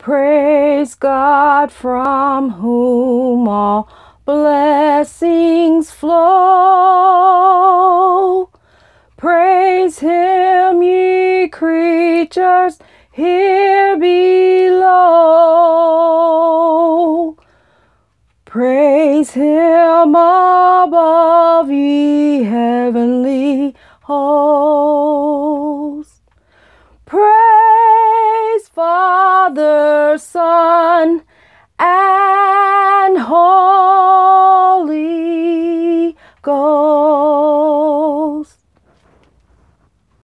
Praise God from whom all blessings flow. Praise him, ye creatures here below. Praise him above, ye heavenly hosts. Praise Father, Son,